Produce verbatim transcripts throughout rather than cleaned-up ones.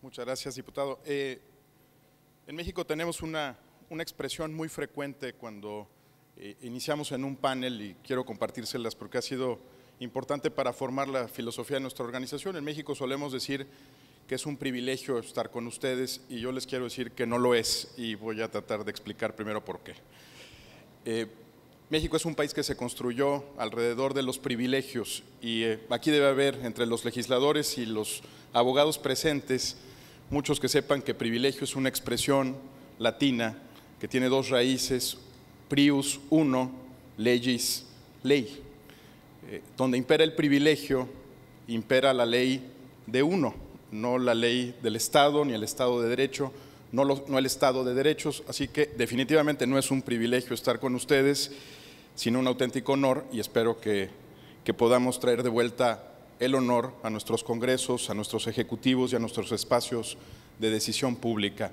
Muchas gracias, diputado. Eh, en México tenemos una, una expresión muy frecuente cuando eh, iniciamos en un panel, y quiero compartírselas porque ha sido importante para formar la filosofía de nuestra organización. En México solemos decir que es un privilegio estar con ustedes, y yo les quiero decir que no lo es, y voy a tratar de explicar primero por qué. Eh, México es un país que se construyó alrededor de los privilegios, y eh, aquí debe haber entre los legisladores y los abogados presentes muchos que sepan que privilegio es una expresión latina que tiene dos raíces: prius, uno, legis, ley. Eh, donde impera el privilegio, impera la ley de uno, no la ley del Estado ni el Estado de Derecho, no, lo, no el Estado de Derechos. Así que definitivamente no es un privilegio estar con ustedes, sino un auténtico honor, y espero que, que podamos traer de vuelta el honor a nuestros congresos, a nuestros ejecutivos y a nuestros espacios de decisión pública.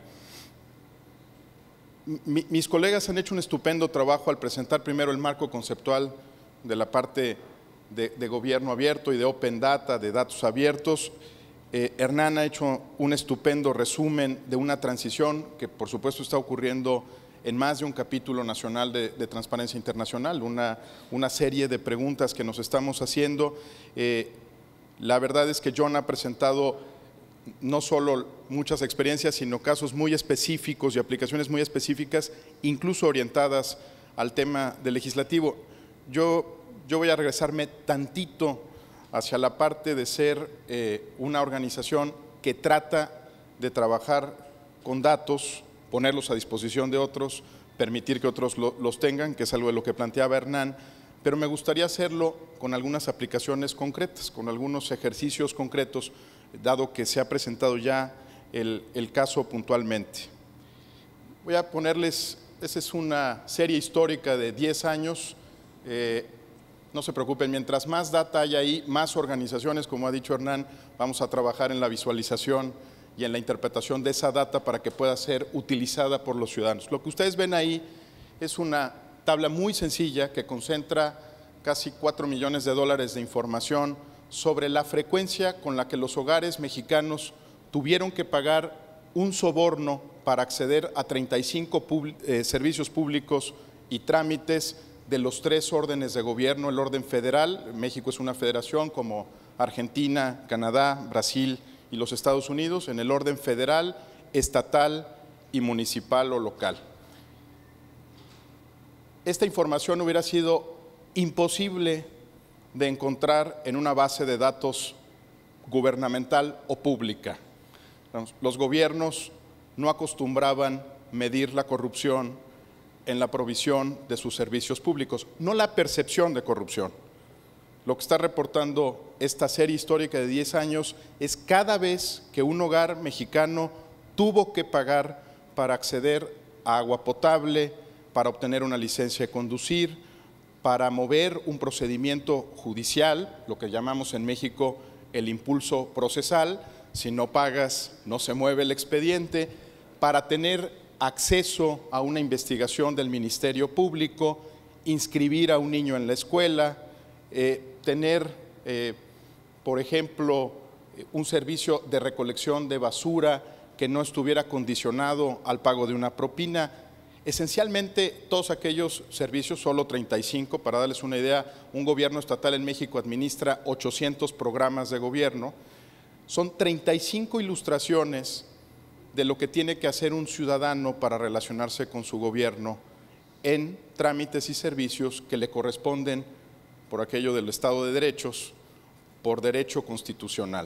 Mi, mis colegas han hecho un estupendo trabajo al presentar primero el marco conceptual de la parte de, de gobierno abierto y de open data, de datos abiertos. Eh, Hernán ha hecho un estupendo resumen de una transición que por supuesto está ocurriendo en más de un capítulo nacional de, de Transparencia Internacional, una, una serie de preguntas que nos estamos haciendo. Eh, la verdad es que John ha presentado no solo muchas experiencias, sino casos muy específicos y aplicaciones muy específicas, incluso orientadas al tema del legislativo. Yo, yo voy a regresarme tantito hacia la parte de ser eh, una organización que trata de trabajar con datos, ponerlos a disposición de otros, permitir que otros lo, los tengan, que es algo de lo que planteaba Hernán, pero me gustaría hacerlo con algunas aplicaciones concretas, con algunos ejercicios concretos, dado que se ha presentado ya el, el caso puntualmente. Voy a ponerles, esa es una serie histórica de diez años, eh, no se preocupen, mientras más data hay ahí, más organizaciones, como ha dicho Hernán, vamos a trabajar en la visualización y en la interpretación de esa data para que pueda ser utilizada por los ciudadanos. Lo que ustedes ven ahí es una tabla muy sencilla que concentra casi cuatro millones de dólares de información sobre la frecuencia con la que los hogares mexicanos tuvieron que pagar un soborno para acceder a treinta y cinco pub, eh, servicios públicos y trámites de los tres órdenes de gobierno: el orden federal, México es una federación como Argentina, Canadá, Brasil y los Estados Unidos; en el orden federal, estatal y municipal o local. Esta información hubiera sido imposible de encontrar en una base de datos gubernamental o pública. Los gobiernos no acostumbraban medir la corrupción en la provisión de sus servicios públicos, no la percepción de corrupción. Lo que está reportando esta serie histórica de diez años es cada vez que un hogar mexicano tuvo que pagar para acceder a agua potable, para obtener una licencia de conducir, para mover un procedimiento judicial, lo que llamamos en México el impulso procesal. Si no pagas, no se mueve el expediente, para tener acceso a una investigación del Ministerio Público, inscribir a un niño en la escuela, eh, tener, eh, por ejemplo, un servicio de recolección de basura que no estuviera condicionado al pago de una propina. Esencialmente todos aquellos servicios, solo treinta y cinco, para darles una idea, un gobierno estatal en México administra ochocientos programas de gobierno, son treinta y cinco ilustraciones de lo que tiene que hacer un ciudadano para relacionarse con su gobierno en trámites y servicios que le corresponden por aquello del Estado de Derechos, por derecho constitucional.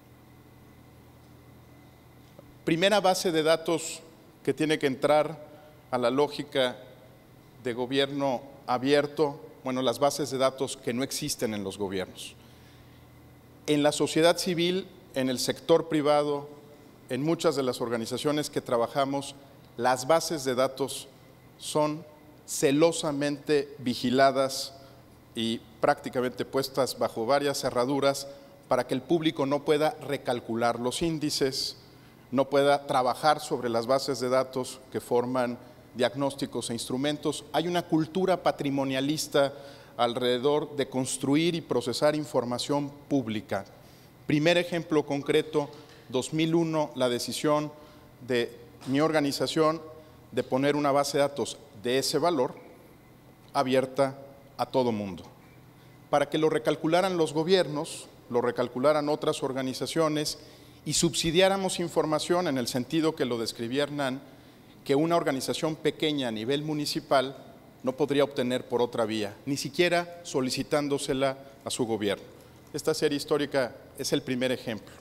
Primera base de datos que tiene que entrar a la lógica de gobierno abierto, bueno, las bases de datos que no existen en los gobiernos. En la sociedad civil, en el sector privado, en muchas de las organizaciones que trabajamos, las bases de datos son celosamente vigiladas y prácticamente puestas bajo varias cerraduras para que el público no pueda recalcular los índices, no pueda trabajar sobre las bases de datos que forman diagnósticos e instrumentos. Hay una cultura patrimonialista alrededor de construir y procesar información pública. Primer ejemplo concreto, dos mil uno la decisión de mi organización de poner una base de datos de ese valor abierta a todo mundo, para que lo recalcularan los gobiernos, lo recalcularan otras organizaciones y subsidiáramos información en el sentido que lo describía Hernán, que una organización pequeña a nivel municipal no podría obtener por otra vía, ni siquiera solicitándosela a su gobierno. Esta serie histórica es el primer ejemplo.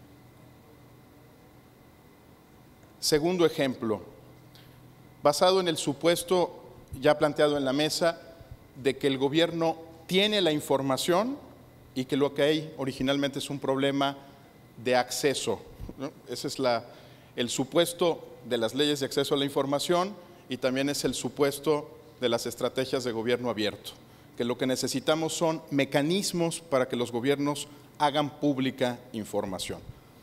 Segundo ejemplo, basado en el supuesto ya planteado en la mesa de que el gobierno tiene la información y que lo que hay originalmente es un problema de acceso, ¿no? Ese es la, el supuesto de las leyes de acceso a la información y también es el supuesto de las estrategias de gobierno abierto, que lo que necesitamos son mecanismos para que los gobiernos hagan pública información.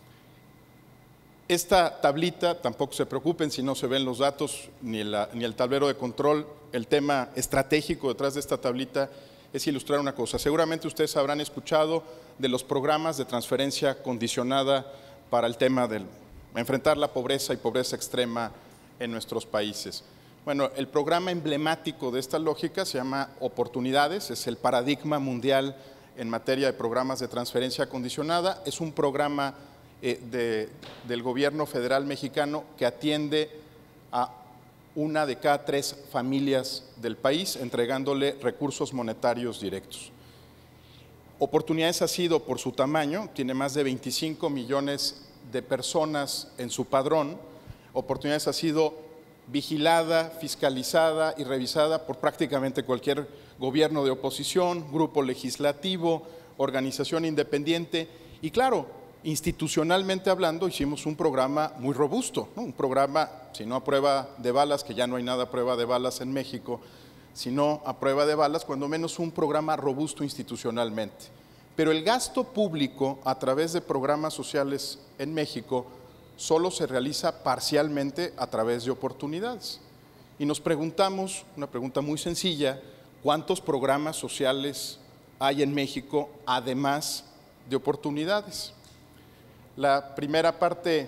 Esta tablita, tampoco se preocupen si no se ven los datos ni, la, ni el tablero de control, el tema estratégico detrás de esta tablita es ilustrar una cosa. Seguramente ustedes habrán escuchado de los programas de transferencia condicionada para el tema de enfrentar la pobreza y pobreza extrema en nuestros países. Bueno, el programa emblemático de esta lógica se llama Oportunidades, es el paradigma mundial en materia de programas de transferencia condicionada, es un programa eh, de, del gobierno federal mexicano que atiende a una de cada tres familias del país, entregándole recursos monetarios directos. Oportunidades ha sido, por su tamaño, tiene más de veinticinco millones de personas en su padrón. Oportunidades ha sido vigilada, fiscalizada y revisada por prácticamente cualquier gobierno de oposición, grupo legislativo, organización independiente y claro, institucionalmente hablando, hicimos un programa muy robusto, ¿no? Un programa, si no a prueba de balas, que ya no hay nada a prueba de balas en México, sino a prueba de balas, cuando menos un programa robusto institucionalmente. Pero el gasto público a través de programas sociales en México solo se realiza parcialmente a través de oportunidades. Y nos preguntamos, una pregunta muy sencilla, ¿cuántos programas sociales hay en México además de oportunidades? La primera parte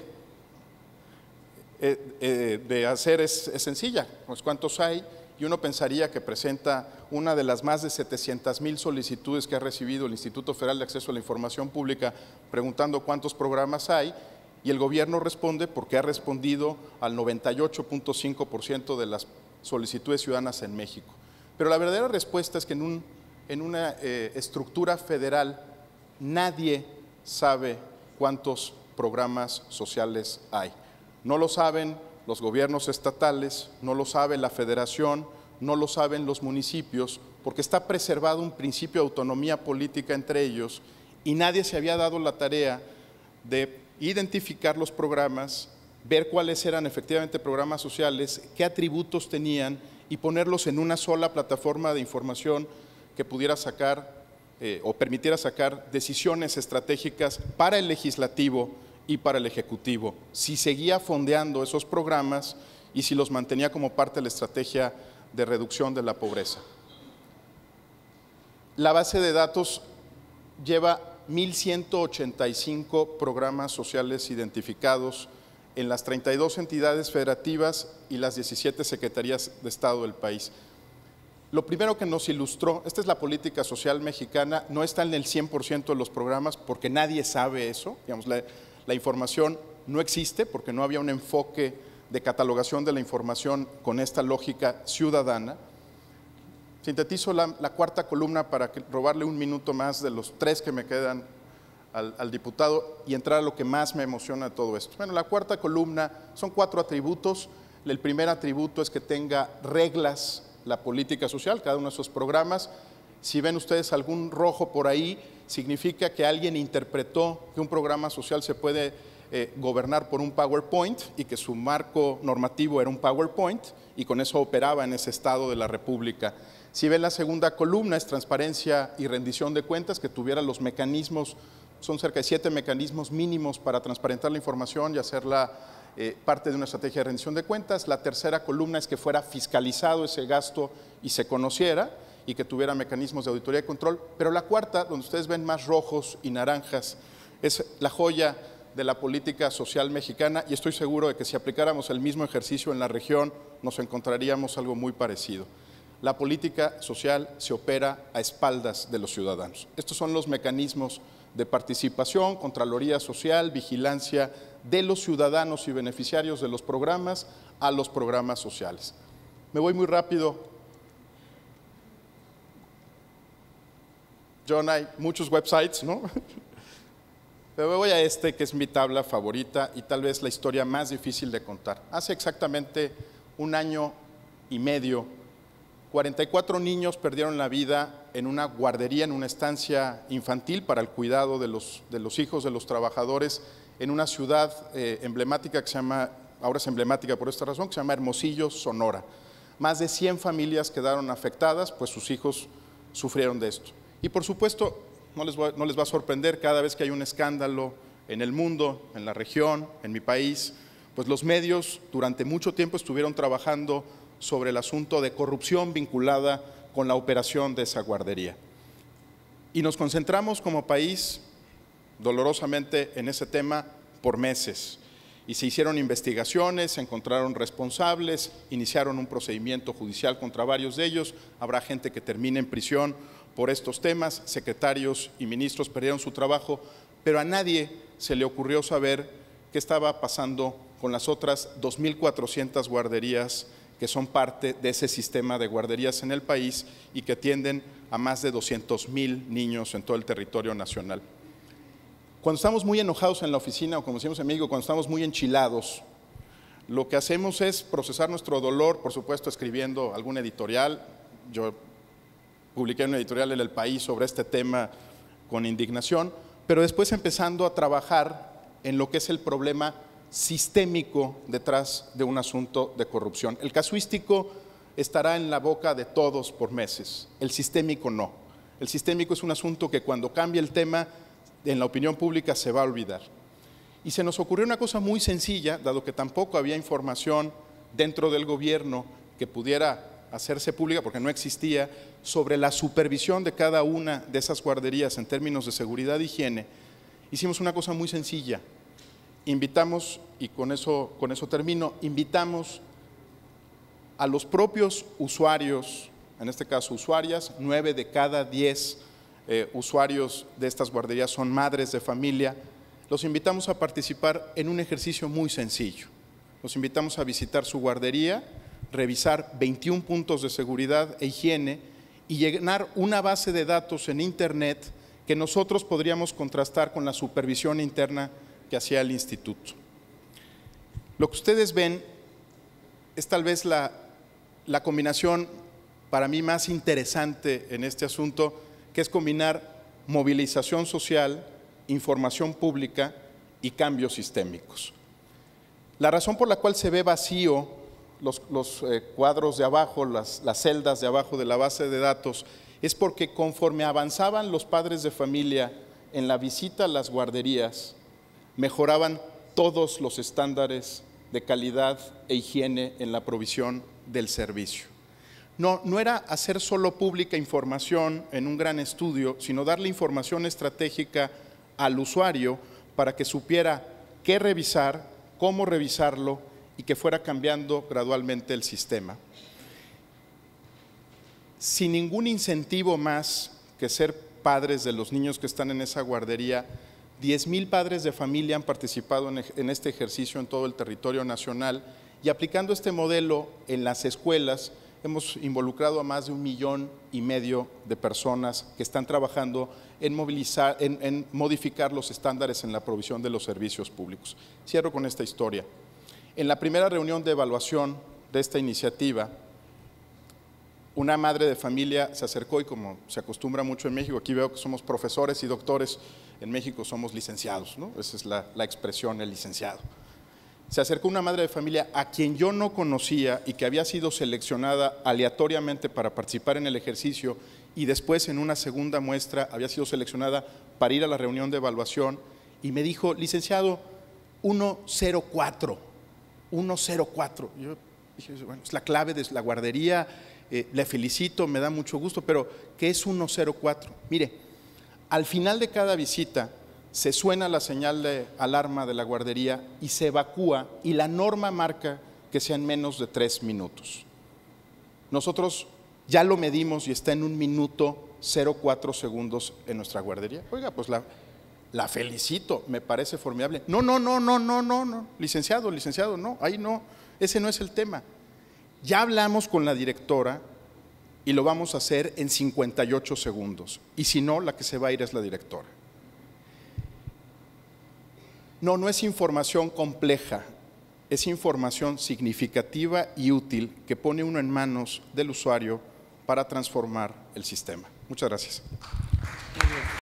eh, eh, de hacer es, es sencilla, pues cuántos hay, y uno pensaría que presenta una de las más de setecientas mil solicitudes que ha recibido el Instituto Federal de Acceso a la Información Pública preguntando cuántos programas hay, y el gobierno responde porque ha respondido al noventa y ocho punto cinco por ciento de las solicitudes ciudadanas en México. Pero la verdadera respuesta es que en, un, en una eh, estructura federal nadie sabe cuántos programas sociales hay. No lo saben los gobiernos estatales, no lo sabe la federación, no lo saben los municipios, porque está preservado un principio de autonomía política entre ellos y nadie se había dado la tarea de identificar los programas, ver cuáles eran efectivamente programas sociales, qué atributos tenían y ponerlos en una sola plataforma de información que pudiera sacar Eh, o permitiera sacar decisiones estratégicas para el legislativo y para el ejecutivo, si seguía fondeando esos programas y si los mantenía como parte de la estrategia de reducción de la pobreza. La base de datos lleva mil ciento ochenta y cinco programas sociales identificados en las treinta y dos entidades federativas y las diecisiete secretarías de Estado del país. Lo primero que nos ilustró, esta es la política social mexicana, no está en el cien por ciento de los programas porque nadie sabe eso, digamos, la, la información no existe porque no había un enfoque de catalogación de la información con esta lógica ciudadana. Sintetizo la, la cuarta columna para que, robarle un minuto más de los tres que me quedan al, al diputado y entrar a lo que más me emociona de todo esto. Bueno, la cuarta columna son cuatro atributos. El primer atributo es que tenga reglas la política social, cada uno de esos programas. Si ven ustedes algún rojo por ahí, significa que alguien interpretó que un programa social se puede eh, gobernar por un PowerPoint y que su marco normativo era un PowerPoint y con eso operaba en ese estado de la República. Si ven la segunda columna es transparencia y rendición de cuentas, que tuviera los mecanismos, son cerca de siete mecanismos mínimos para transparentar la información y hacerla Eh, parte de una estrategia de rendición de cuentas. La tercera columna es que fuera fiscalizado ese gasto y se conociera y que tuviera mecanismos de auditoría y control. Pero la cuarta, donde ustedes ven más rojos y naranjas, es la joya de la política social mexicana y estoy seguro de que si aplicáramos el mismo ejercicio en la región nos encontraríamos algo muy parecido. La política social se opera a espaldas de los ciudadanos. Estos son los mecanismos de participación, contraloría social, vigilancia de los ciudadanos y beneficiarios de los programas a los programas sociales. Me voy muy rápido. John, hay muchos websites, ¿no? Pero me voy a este, que es mi tabla favorita y tal vez la historia más difícil de contar. Hace exactamente un año y medio, cuarenta y cuatro niños perdieron la vida en una guardería, en una estancia infantil para el cuidado de los, de los hijos de los trabajadores en una ciudad eh, emblemática que se llama, ahora es emblemática por esta razón, que se llama Hermosillo, Sonora. Más de cien familias quedaron afectadas, pues sus hijos sufrieron de esto. Y por supuesto, no les, va, no les va a sorprender, cada vez que hay un escándalo en el mundo, en la región, en mi país, pues los medios durante mucho tiempo estuvieron trabajando sobre el asunto de corrupción vinculada con la operación de esa guardería. Y nos concentramos como país dolorosamente en ese tema por meses. Y se hicieron investigaciones, se encontraron responsables, iniciaron un procedimiento judicial contra varios de ellos, habrá gente que termine en prisión por estos temas, secretarios y ministros perdieron su trabajo, pero a nadie se le ocurrió saber qué estaba pasando con las otras dos mil cuatrocientas guarderías que son parte de ese sistema de guarderías en el país y que atienden a más de doscientos mil niños en todo el territorio nacional. Cuando estamos muy enojados en la oficina, o como decimos en México, cuando estamos muy enchilados, lo que hacemos es procesar nuestro dolor, por supuesto escribiendo algún editorial. Yo publiqué un editorial en El País sobre este tema con indignación, pero después empezando a trabajar en lo que es el problema sistémico detrás de un asunto de corrupción. El casuístico estará en la boca de todos por meses, el sistémico no. El sistémico es un asunto que cuando cambia el tema, en la opinión pública se va a olvidar. Y se nos ocurrió una cosa muy sencilla, dado que tampoco había información dentro del gobierno que pudiera hacerse pública, porque no existía, sobre la supervisión de cada una de esas guarderías en términos de seguridad e higiene. Hicimos una cosa muy sencilla. Invitamos, y con eso, con eso termino, invitamos a los propios usuarios, en este caso usuarias, nueve de cada diez eh, usuarios de estas guarderías son madres de familia, los invitamos a participar en un ejercicio muy sencillo. Los invitamos a visitar su guardería, revisar veintiún puntos de seguridad e higiene y llenar una base de datos en Internet que nosotros podríamos contrastar con la supervisión interna que hacía el instituto. Lo que ustedes ven es tal vez la, la combinación para mí más interesante en este asunto, que es combinar movilización social, información pública y cambios sistémicos. La razón por la cual se ve vacío los, los eh, cuadros de abajo, las, las celdas de abajo de la base de datos, es porque conforme avanzaban los padres de familia en la visita a las guarderías, mejoraban todos los estándares de calidad e higiene en la provisión del servicio. No, no era hacer solo pública información en un gran estudio, sino darle información estratégica al usuario para que supiera qué revisar, cómo revisarlo y que fuera cambiando gradualmente el sistema. Sin ningún incentivo más que ser padres de los niños que están en esa guardería, diez mil padres de familia han participado en este ejercicio en todo el territorio nacional y aplicando este modelo en las escuelas hemos involucrado a más de un millón y medio de personas que están trabajando en, movilizar, en, en modificar los estándares en la provisión de los servicios públicos. Cierro con esta historia. En la primera reunión de evaluación de esta iniciativa, una madre de familia se acercó y como se acostumbra mucho en México, aquí veo que somos profesores y doctores, en México somos licenciados, ¿no? Esa es la, la expresión, el licenciado. Se acercó una madre de familia a quien yo no conocía y que había sido seleccionada aleatoriamente para participar en el ejercicio y después en una segunda muestra había sido seleccionada para ir a la reunión de evaluación y me dijo, licenciado, uno cero cuatro, uno cero cuatro. Yo dije, bueno, es la clave de la guardería, eh, le felicito, me da mucho gusto, pero ¿qué es uno cero cuatro? Mire, al final de cada visita se suena la señal de alarma de la guardería y se evacúa, y la norma marca que sean menos de tres minutos. Nosotros ya lo medimos y está en un minuto cero cuatro segundos en nuestra guardería. Oiga, pues la, la felicito, me parece formidable. No, no, no, no, no, no, no, licenciado, licenciado, no, ahí no, ese no es el tema. Ya hablamos con la directora y lo vamos a hacer en cincuenta y ocho segundos. Y si no, la que se va a ir es la directora. No, no es información compleja, es información significativa y útil que pone uno en manos del usuario para transformar el sistema. Muchas gracias.